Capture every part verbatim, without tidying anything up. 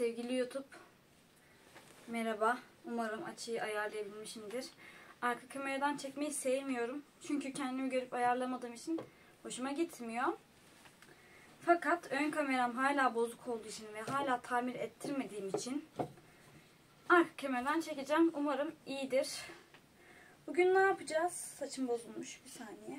sevgili YouTube. Merhaba. Umarım açıyı ayarlayabilmişimdir. Arka kameradan çekmeyi sevmiyorum. Çünkü kendimi görüp ayarlamadığım için hoşuma gitmiyor. Fakat ön kameram hala bozuk olduğu için ve hala tamir ettirmediğim için arka kameradan çekeceğim. Umarım iyidir. Bugün ne yapacağız? Saçım bozulmuş. Bir saniye.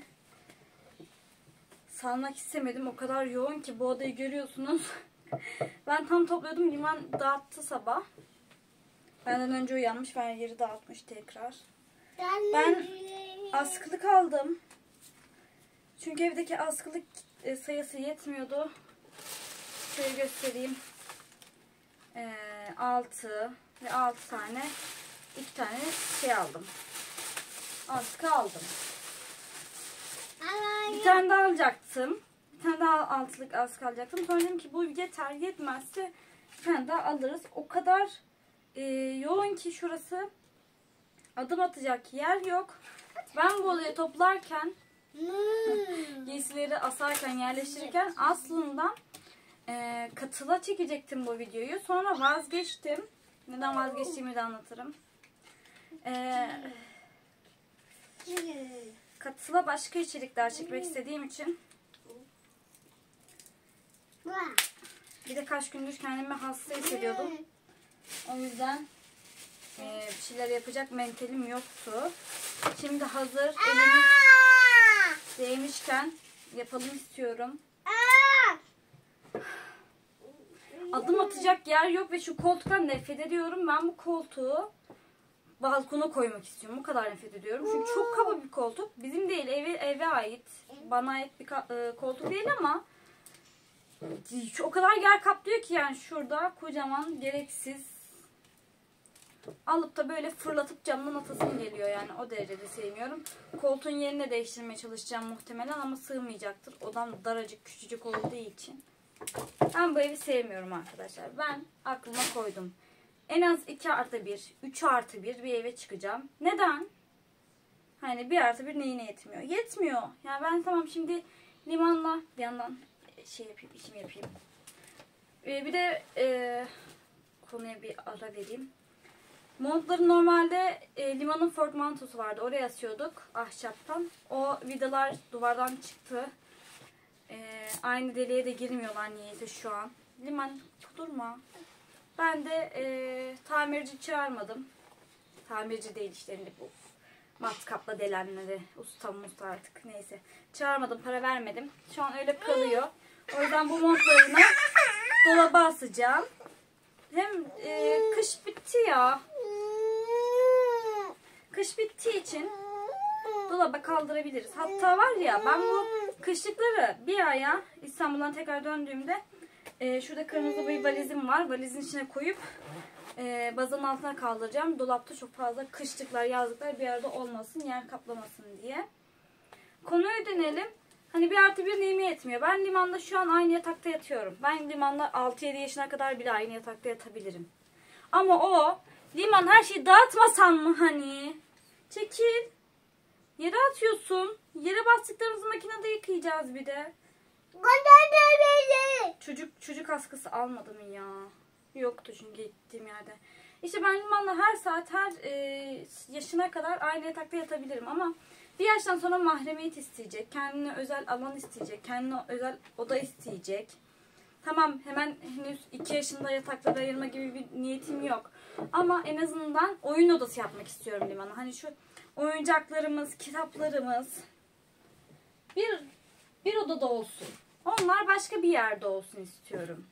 Salmak istemedim. O kadar yoğun ki bu odayı görüyorsunuz. Ben tam topluyordum. Liman dağıttı sabah. Benden önce uyanmış. Ben yeri dağıtmış tekrar. Ben askılık aldım. Çünkü evdeki askılık sayısı yetmiyordu. Şöyle göstereyim. Ee, altı ve altı tane iki tane şey aldım. Askı aldım. Bir tane daha alacaktım. Bir tane daha altılık askı alacaktım. Sonra dedim ki bu yeter, yetmezse bir tane daha alırız. O kadar e, yoğun ki şurası. Adım atacak yer yok. Ben bu odayı toplarken giysileri asarken, yerleştirirken aslında e, katıla çekecektim bu videoyu. Sonra vazgeçtim. Neden vazgeçtiğimi de anlatırım. E, katıla başka içerikler çekmek istediğim için. Bir de kaç gündür kendimi hasta hissediyordum. O yüzden e, bir şeyler yapacak mentalim yoktu. Şimdi hazır elimiz değmişken yapalım istiyorum. Adım atacak yer yok ve şu koltuktan nefret ediyorum. Ben bu koltuğu balkona koymak istiyorum. Bu kadar nefret ediyorum. Çünkü çok kaba bir koltuk. Bizim değil, eve, eve ait. Bana ait bir e, koltuk değil ama o kadar yer kaplıyor ki yani şurada kocaman gereksiz. Alıp da böyle fırlatıp camdan atasım geliyor yani, o derecede sevmiyorum. Koltuğun yerini değiştirmeye çalışacağım muhtemelen ama sığmayacaktır. Odam daracık küçücük olduğu için. Ben bu evi sevmiyorum arkadaşlar. Ben aklıma koydum. En az iki artı bir, üç artı bir bir eve çıkacağım. Neden? Hani bir artı bir neyine yetmiyor? Yetmiyor. Yani ben tamam şimdi limanla bir yandan şey yapayım, işimi yapayım. Ee, bir de e, konuya bir ara vereyim. Montların normalde e, limanın Ford mantosu vardı. Oraya asıyorduk ahşaptan. O vidalar duvardan çıktı. E, aynı deliğe de girmiyorlar niyeyse şu an. Liman durma. Ben de e, tamirci çağırmadım. Tamirci değil işte bu matkapla delenleri. Usta musta artık neyse. Çağırmadım, para vermedim. Şu an öyle kalıyor. O yüzden bu montlarını dolaba asacağım. Hem e, kış bitti ya. Kış bittiği için dolaba kaldırabiliriz. Hatta var ya, ben bu kışlıkları bir aya İstanbul'dan tekrar döndüğümde e, şurada kırmızı bir valizim var. Valizin içine koyup e, bazanın altına kaldıracağım. Dolapta çok fazla kışlıklar, yazlıklar bir arada olmasın, yer kaplamasın diye. Konuya dönelim. Hani bir artı bir neyime yetmiyor. Ben limanda şu an aynı yatakta yatıyorum. Ben limanda altı yedi yaşına kadar bile aynı yatakta yatabilirim. Ama o liman her şeyi dağıtmasan mı hani? Çekil. Yere atıyorsun. Yere bastıklarımızı makinede yıkayacağız bir de. Çocuk çocuk askısı almadım ya. Yoktu çünkü gittiğim yerde. İşte ben limanla her saat, her e, yaşına kadar aynı yatakta yatabilirim ama bir yaştan sonra mahremiyet isteyecek, kendine özel alan isteyecek, kendine özel oda isteyecek. Tamam, hemen henüz iki yaşında yatakları ayırma gibi bir niyetim yok. Ama en azından oyun odası yapmak istiyorum limana. Hani şu oyuncaklarımız, kitaplarımız bir bir odada olsun. Onlar başka bir yerde olsun istiyorum.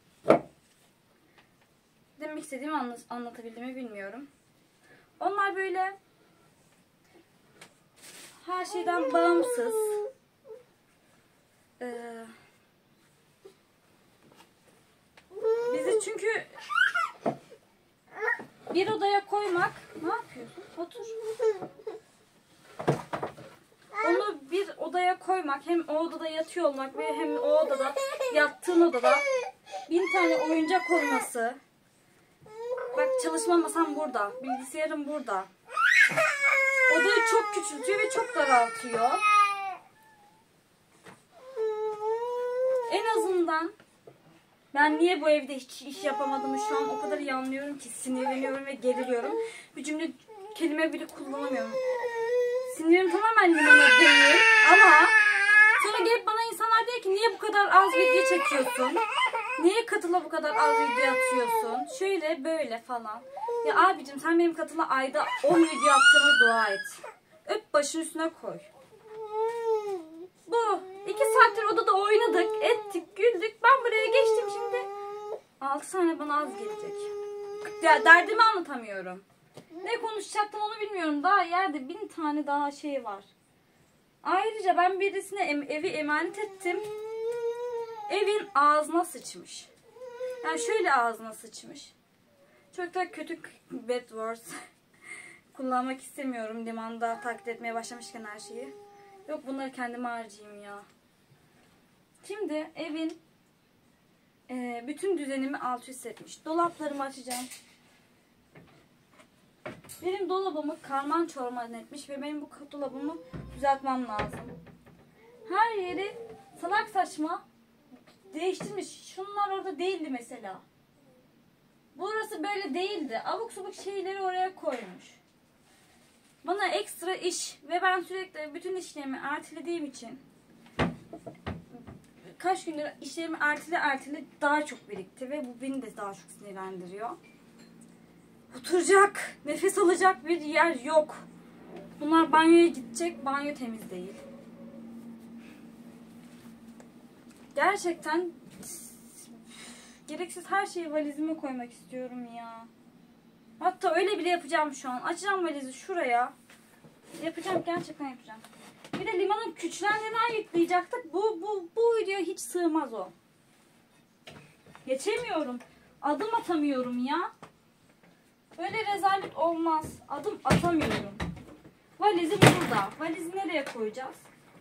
Demek istediğimi anlat anlatabildiğimi bilmiyorum. Onlar böyle her şeyden bağımsız. Ee, bizi çünkü bir odaya koymak... Ne yapıyorsun? Otur. Onu bir odaya koymak, hem o odada yatıyor olmak ve hem o odada, yattığın odada bin tane oyuncak olması. Bak, çalışma masam burada, bilgisayarım burada. Odayı çok küçültüyor ve çok daraltıyor. En azından Ben niye bu evde hiç iş yapamadığımı şu an o kadar iyi anlıyorum ki sinirleniyorum ve geriliyorum. Bir cümle kelime bile kullanamıyorum. Sinirim tamamen limana değil ama sonra gelip bana insanlar diyor ki niye bu kadar az video çekiyorsun? Niye katıla bu kadar az video atıyorsun? Şöyle böyle falan. Ya abicim sen benim katıla ayda on video attığıma dua et. Öp başın üstüne koy. Bu. iki saattir odada oynadık, ettik, güldük. Ben buraya geçtim şimdi. altı saniye bana az gelecek. Ya derdimi anlatamıyorum. Ne konuşacaktım onu bilmiyorum. Daha yerde bin tane daha şey var. Ayrıca ben birisine em evi emanet ettim. Evin ağzına sıçmış. Yani şöyle ağzına sıçmış. Çok da kötü bad words. Kullanmak istemiyorum. Limanda taklit etmeye başlamışken her şeyi. Yok bunları kendime harcayayım ya. Şimdi evin e, bütün düzenimi alt üst etmiş. Dolaplarımı açacağım. Benim dolabımı karman çorman etmiş ve benim bu dolabımı düzeltmem lazım. Her yeri salak saçma değiştirmiş. Şunlar orada değildi mesela. Burası böyle değildi. Abuk subuk şeyleri oraya koymuş. Bana ekstra iş ve ben sürekli bütün işlerimi ertelediğim için kaç gündür işlerimi ertele ertele daha çok birikti ve bu beni de daha çok sinirlendiriyor. Oturacak, nefes alacak bir yer yok. Bunlar banyoya gidecek, banyo temiz değil. Gerçekten gereksiz her şeyi valizime koymak istiyorum ya. Hatta öyle bile yapacağım şu an. Açacağım valizi şuraya. Yapacağım, gerçekten yapacağım. Bir de limanın küçülendiğini ayıklayacaktık. Bu, bu, bu videoya hiç sığmaz o. Geçemiyorum. Adım atamıyorum ya. Böyle rezalet olmaz. Adım atamıyorum. Valizi burada. Valizi nereye koyacağız?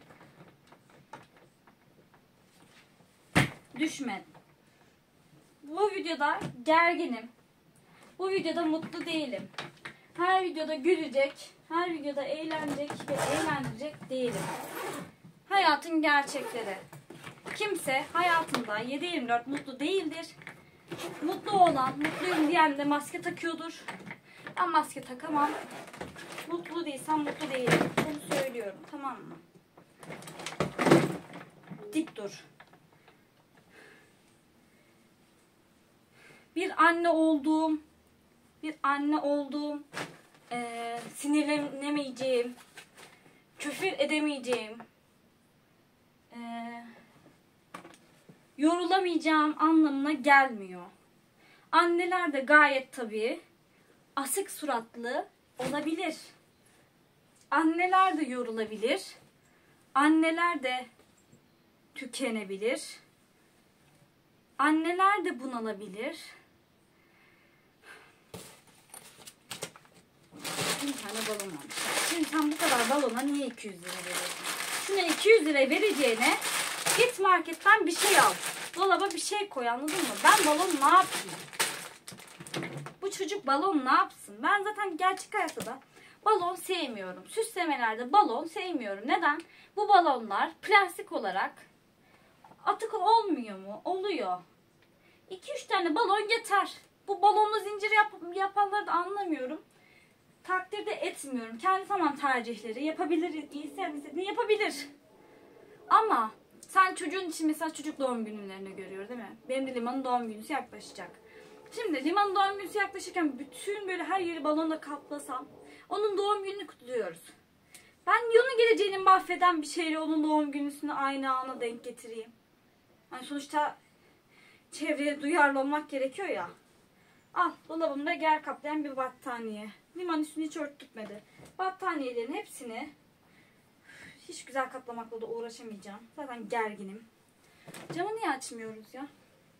Düşme. Bu videoda gerginim. Bu videoda mutlu değilim. Her videoda gülecek, her videoda eğlenecek ve eğlendirecek değilim. Hayatın gerçekleri. Kimse hayatında yedi yirmi dört mutlu değildir. Mutlu olan, mutluyum diyen de maske takıyordur. Ben maske takamam. Mutlu değilsem mutlu değilim. Bunu söylüyorum, tamam mı? Dik dur. Bir anne olduğum, bir anne olduğum, e, sinirlenemeyeceğim, küfür edemeyeceğim, e, yorulamayacağım anlamına gelmiyor. Anneler de gayet tabii asık suratlı olabilir. Anneler de yorulabilir. Anneler de tükenebilir. Anneler de bunalabilir. Bir tane balon almış. Şimdi sen bu kadar balona niye iki yüz lira veriyorsun? Şuna iki yüz lira vereceğine git marketten bir şey al. Dolaba bir şey koy, anladın mı? Ben balon ne yapayım? Bu çocuk balon ne yapsın? Ben zaten gerçek hayatta da balon sevmiyorum. Süslemelerde balon sevmiyorum. Neden? Bu balonlar plastik olarak atık olmuyor mu? Oluyor. iki üç tane balon yeter. Bu balonlu zincir yap yapanları da anlamıyorum. Takdir de etmiyorum. Kendi tamam tercihleri yapabilir. İyisi istediğini yapabilir. Ama sen çocuğun için mesela çocuk doğum günlerini görüyor değil mi? Benim de Liman'ın doğum günü yaklaşacak. Şimdi Liman'ın doğum günü yaklaşırken bütün böyle her yeri balonla kaplasam onun doğum gününü kutluyoruz. Ben onun geleceğini mahveden bir şeyle onun doğum günüsünü aynı ana denk getireyim. Yani sonuçta çevreye duyarlı olmak gerekiyor ya. Al, dolabımda yer kaplayan bir battaniye. Liman üstünü hiç örtütmedi. Battaniyelerin hepsini hiç güzel kaplamakla da uğraşamayacağım. Zaten gerginim. Camı niye açmıyoruz ya?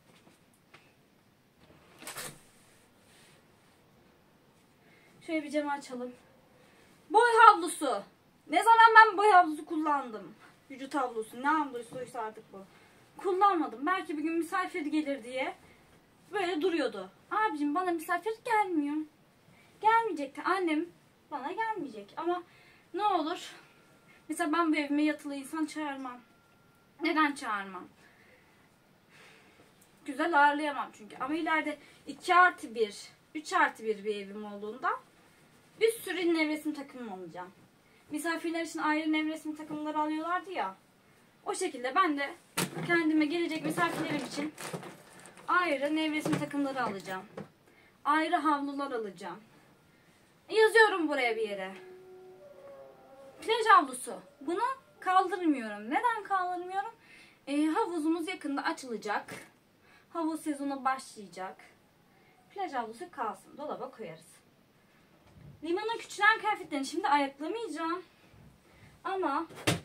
Şöyle bir camı açalım. Boy havlusu. Ne zaman ben boy havlusu kullandım? Vücut havlusu. Ne havlusuysa artık bu. Kullanmadım. Belki bir gün misafir gelir diye böyle duruyordu. Abicim bana misafir gelmiyor. Gelmeyecekti. Annem bana gelmeyecek. Ama ne olur? Mesela ben bu evime yatılı insan çağırmam. Neden çağırmam? güzel ağırlayamam çünkü. Ama ileride iki artı bir, üç artı bir bir evim olduğunda bir sürü nevresim takımım alacağım. Misafirler için ayrı nevresim takımları alıyorlardı ya. O şekilde ben de kendime gelecek misafirlerim için ayrı nevresim takımları alacağım. Ayrı havlular alacağım. Yazıyorum buraya bir yere. Plaj havlusu. Bunu kaldırmıyorum. Neden kaldırmıyorum? E, havuzumuz yakında açılacak. Havuz sezonu başlayacak. Plaj havlusu kalsın. Dolaba koyarız. Limanın küçülen kıyafetlerini şimdi ayaklamayacağım. Ama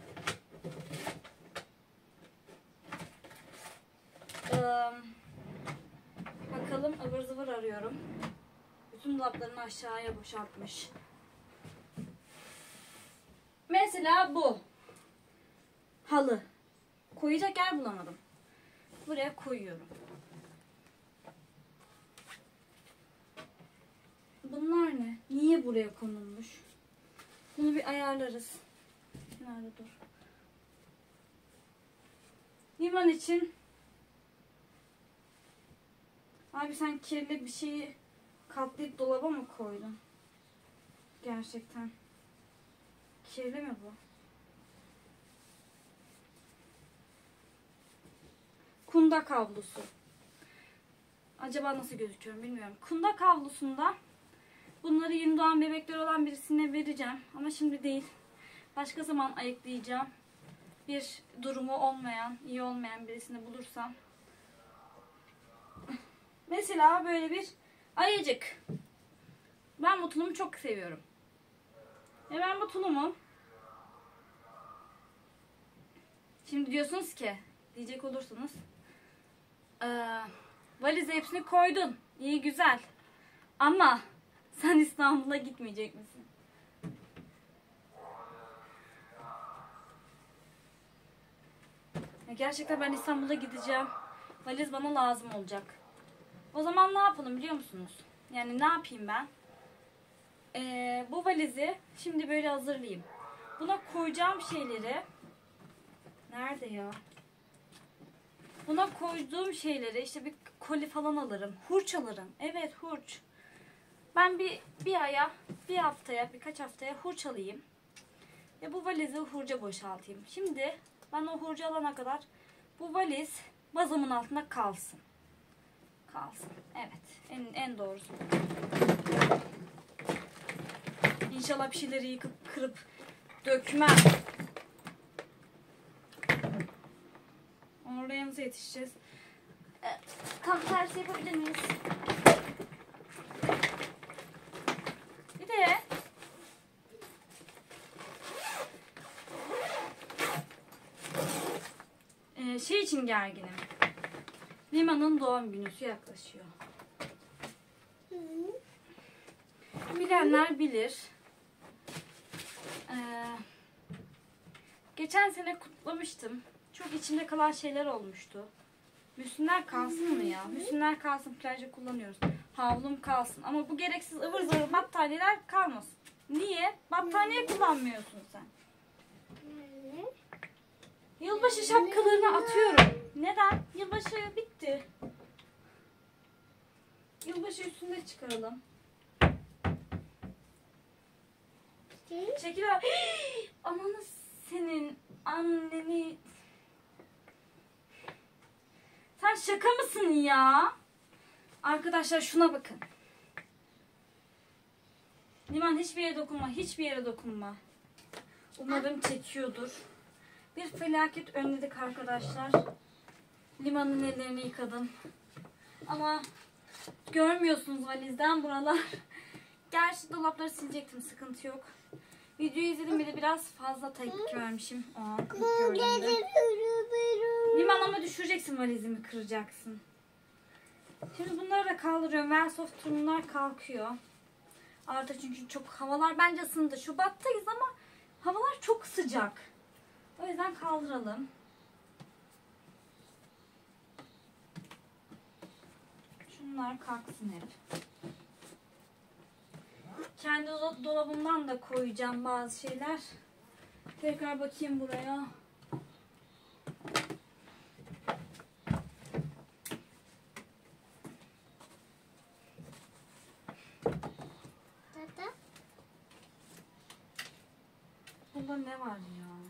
e, bakalım, ıvır zıvır arıyorum. Bütün dolaplarını aşağıya boşaltmış. Mesela bu. Halı. Koyacak yer bulamadım. Buraya koyuyorum. Bunlar ne? Niye buraya konulmuş? Bunu bir ayarlarız. Nerede dur? Liman için. Abi sen kirli bir şeyi katlayıp dolaba mı koydun? Gerçekten. Kirli mi bu? Kundak havlusu. Acaba nasıl gözüküyorum bilmiyorum. Kundak havlusunda bunları yeni doğan bebekler olan birisine vereceğim. Ama şimdi değil. Başka zaman ayıklayacağım. Bir durumu olmayan, iyi olmayan birisini bulursam. Mesela böyle bir ayıcık. Ben bu tulumu çok seviyorum. Ve ben bu tulumu şimdi diyorsunuz ki, diyecek olursunuz, Ee, valize hepsini koydun. İyi güzel. Ama sen İstanbul'a gitmeyecek misin? Ya gerçekten ben İstanbul'a gideceğim. Valiz bana lazım olacak. O zaman ne yapalım biliyor musunuz? Yani ne yapayım ben? Ee, bu valizi şimdi böyle hazırlayayım. Buna koyacağım şeyleri. Nerede ya? Buna koyduğum şeyleri işte bir koli falan alırım. Hurç alırım. Evet, hurç. Ben bir bir aya, bir haftaya, birkaç haftaya hurç alayım. Ve bu valizi hurca boşaltayım. Şimdi ben o hurcu alana kadar bu valiz bazımın altında kalsın. Kalsın. Evet. En, en doğrusu. İnşallah bir şeyleri yıkıp kırıp dökmem. Oraya nasıl yetişeceğiz? Ee, tam tersi yapabilir miyiz? Bir de ee, şey için gerginim. Limanın doğum günüsü yaklaşıyor. Bilenler bilir. Ee, geçen sene kutlamıştım. Çok içimde kalan şeyler olmuştu. Müslümler kalsın mı ya? Müslümler kalsın, plajda kullanıyoruz. Havlum kalsın. Ama bu gereksiz ıvır zıvır battaniyeler kalmasın. Niye? Battaniye kullanmıyorsun sen. Yılbaşı şapkalarını atıyorum. Neden? Yılbaşı bitti. Yılbaşı üstünde çıkaralım. Çekil abi. Ananı senin anneni. Sen şaka mısın ya? Arkadaşlar şuna bakın. Liman hiçbir yere dokunma. Hiçbir yere dokunma. Umarım çekiyordur. Bir felaket önledik arkadaşlar. Limanın ellerini yıkadım. Ama görmüyorsunuz valizden buralar. Gerçi dolapları silecektim. Sıkıntı yok. Videoyu izledim bile biraz fazla tepki vermişim. O an Liman ama düşüreceksin valizimi, kıracaksın. Şimdi bunları da kaldırıyorum. Versoft turunlar kalkıyor. Artık çünkü çok havalar bence ısındı. Şubat'tayız ama havalar çok sıcak. O yüzden kaldıralım. Şunlar kalksın hep. Kendi dolabımdan da koyacağım bazı şeyler. Tekrar bakayım buraya. Balkonda ne var ya?